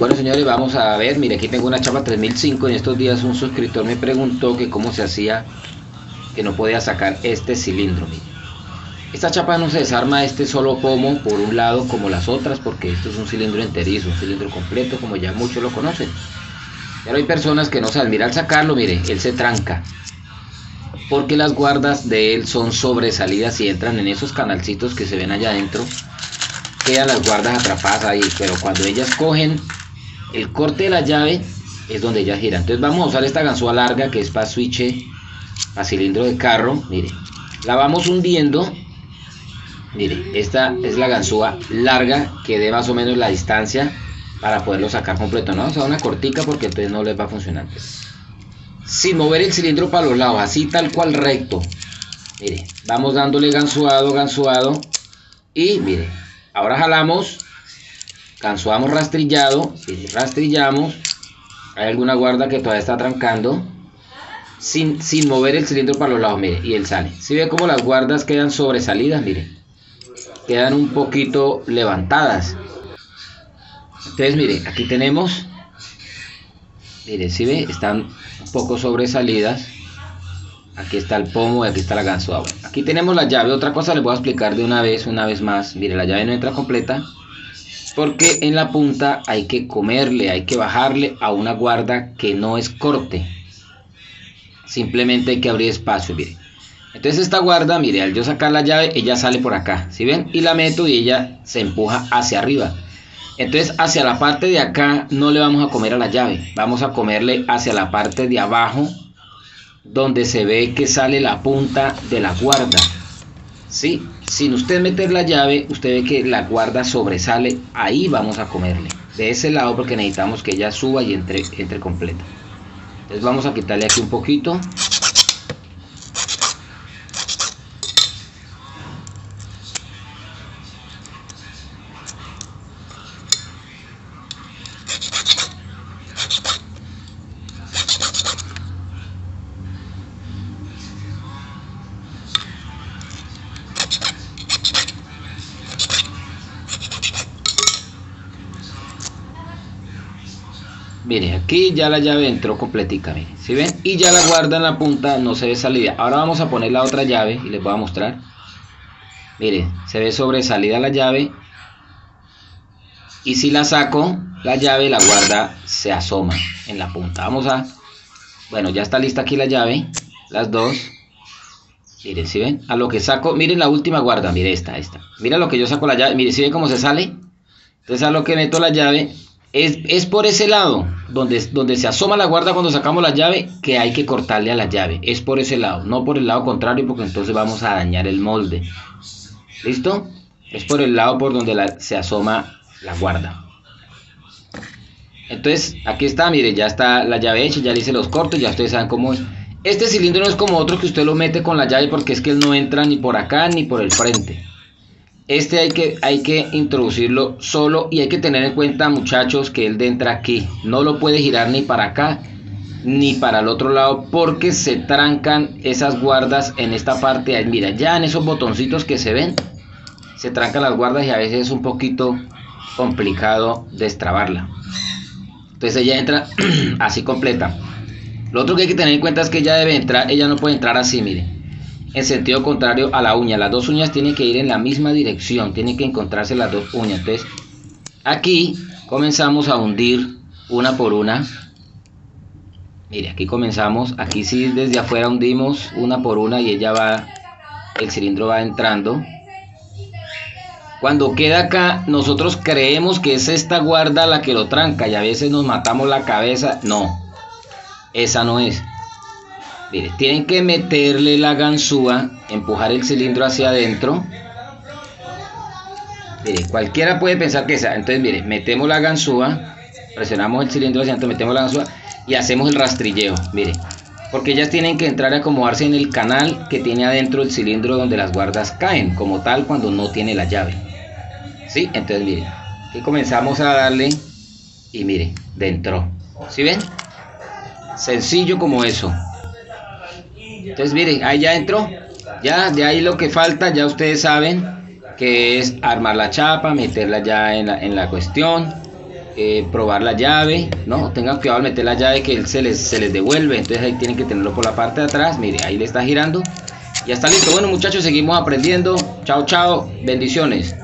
Bueno, señores, vamos a ver. Mire, aquí tengo una chapa 3005. En estos días un suscriptor me preguntó que cómo se hacía, que no podía sacar este cilindro. Mire, esta chapa no se desarma este solo pomo por un lado como las otras, porque esto es un cilindro enterizo, un cilindro completo, como ya muchos lo conocen. Pero hay personas que no saben. Mira, al sacarlo, mire, él se tranca, porque las guardas de él son sobresalidas y entran en esos canalcitos que se ven allá adentro. Quedan las guardas atrapadas ahí, pero cuando ellas cogen el corte de la llave es donde ellas giran. Entonces vamos a usar esta ganzúa larga que es para switch, para cilindro de carro. Mire, la vamos hundiendo. Mire, esta es la ganzúa larga que dé más o menos la distancia para poderlo sacar completo. No vamos a usar una cortica porque entonces no les va a funcionar. Sin mover el cilindro para los lados, así tal cual recto. Mire, vamos dándole ganzuado, ganzuado. Y mire, ahora jalamos, ganzuamos rastrillado, rastrillamos. Hay alguna guarda que todavía está trancando. Sin mover el cilindro para los lados, mire, y él sale. Si ve como las guardas quedan sobresalidas, mire, quedan un poquito levantadas. Entonces, mire, aquí tenemos, mire, si ve, están un poco sobresalidas. Aquí está el pomo y aquí está la ganzúa. Bueno, aquí tenemos la llave. Otra cosa les voy a explicar de una vez más. Mire, la llave no entra completa porque en la punta hay que comerle, hay que bajarle a una guarda que no es corte. Simplemente hay que abrir espacio, mire. Entonces esta guarda, mire, al yo sacar la llave, ella sale por acá, ¿sí ven? Y la meto y ella se empuja hacia arriba. Entonces hacia la parte de acá no le vamos a comer a la llave. Vamos a comerle hacia la parte de abajo, donde se ve que sale la punta de la guarda. ¿Sí? Sin usted meter la llave, usted ve que la guarda sobresale. Ahí vamos a comerle. De ese lado, porque necesitamos que ella suba y entre completa. Entonces vamos a quitarle aquí un poquito. Mire, aquí ya la llave entró completica, mire, ¿sí ven? Y ya la guarda en la punta no se ve salida. Ahora vamos a poner la otra llave y les voy a mostrar. Mire, se ve sobresalida la llave. Y si la saco, la llave, la guarda se asoma en la punta. Vamos a... Bueno, ya está lista aquí la llave, las dos. Miren, ¿sí ven? A lo que saco, miren la última guarda, mire esta. Mira lo que yo saco la llave, mire, ¿sí ven cómo se sale? Entonces a lo que meto la llave... Es por ese lado, donde se asoma la guarda cuando sacamos la llave, que hay que cortarle a la llave. Es por ese lado, no por el lado contrario, porque entonces vamos a dañar el molde. ¿Listo? Es por el lado por donde se asoma la guarda. Entonces, aquí está, mire, ya está la llave hecha, ya le hice los cortes, ya ustedes saben cómo es. Este cilindro no es como otro que usted lo mete con la llave, porque es que él no entra ni por acá ni por el frente. Este hay que introducirlo solo y hay que tener en cuenta, muchachos, que él entra aquí. No lo puede girar ni para acá ni para el otro lado porque se trancan esas guardas en esta parte. Mira, ya en esos botoncitos que se ven, se trancan las guardas y a veces es un poquito complicado destrabarla. Entonces ella entra así completa. Lo otro que hay que tener en cuenta es que ella debe entrar, ella no puede entrar así, mire, en sentido contrario a la uña. Las dos uñas tienen que ir en la misma dirección, tienen que encontrarse las dos uñas. Entonces aquí comenzamos a hundir una por una. Mire, aquí comenzamos, aquí sí desde afuera hundimos una por una y ella va, el cilindro va entrando. Cuando queda acá, nosotros creemos que es esta guarda la que lo tranca y a veces nos matamos la cabeza. No, esa no es. Mire, tienen que meterle la ganzúa, empujar el cilindro hacia adentro. Mire, cualquiera puede pensar que esa. Entonces, mire, metemos la ganzúa, presionamos el cilindro hacia adentro, metemos la ganzúa y hacemos el rastrilleo. Mire, porque ellas tienen que entrar a acomodarse en el canal que tiene adentro el cilindro donde las guardas caen, como tal cuando no tiene la llave. ¿Sí? Entonces, mire, aquí comenzamos a darle y mire, dentro. ¿Sí ven? Sencillo como eso. Entonces miren, ahí ya entró, ya de ahí lo que falta, ya ustedes saben que es armar la chapa, meterla ya en la cuestión. probar la llave, no, tengan cuidado al meter la llave que él se les devuelve, entonces ahí tienen que tenerlo por la parte de atrás, mire, ahí le está girando, ya está listo. Bueno muchachos, seguimos aprendiendo, chao chao, bendiciones.